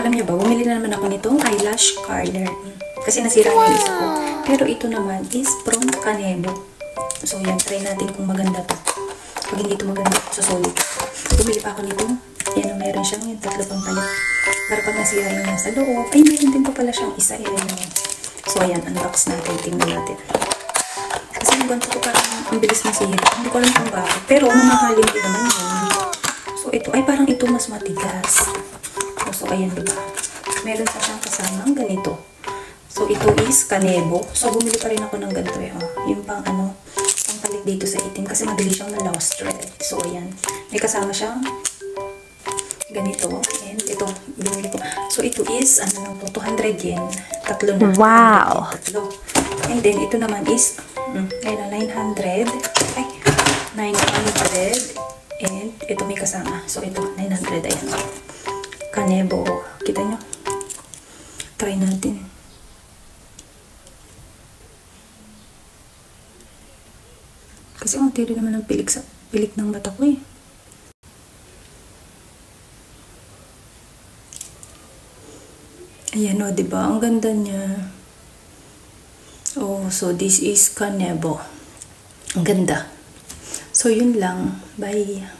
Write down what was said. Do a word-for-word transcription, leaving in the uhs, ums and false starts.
alam niyo ba, bumili na naman ako nitong eyelash curler. Kasi nasira na yung isa ko. Pero ito naman is from Kanebo. So, yan. Try natin kung maganda to. Pag hindi ito maganda, susulit. Bumili pa ako nito. Yan, meron siyang yung tatlo pang palit. Para pag nasira yung nasa loob. Ay, meron din pa pala siyang isa. Yan, yan. So, ayan. Unbox natin. Tingnan natin. Kasi yung ganito ko parang ang bilis masihira. Hindi ko alam kung bakit. Pero, mamahalin din naman yun. So, ito. Ay, parang ito mas matigas. So, ayan, diba? Meron pa siyang kasamang ganito. So, ito is Kanebo. So, bumili pa rin ako ng ganito eh. Oh. Yung pang ano, pang palit dito sa itim. Kasi madali siyang na-lost thread. So, ayan. May kasama siyang ganito. And ito, binili ko. So, ito is, ano lang po, two hundred yen. Tatlo na. Wow! Tatlo. And then, ito naman is, hmm, ayun, nine hundred. Ay, nine hundred. And ito may kasama. So, ito, nine hundred. Ayan. Kanebo. Kita nyo? Try natin. Kasi ang tiri naman ng pilik sa pilik ng mata ko eh. Ayan o, diba? Ang ganda niya. Oh, so this is Kanebo. Ang ganda. So, yun lang. Bye.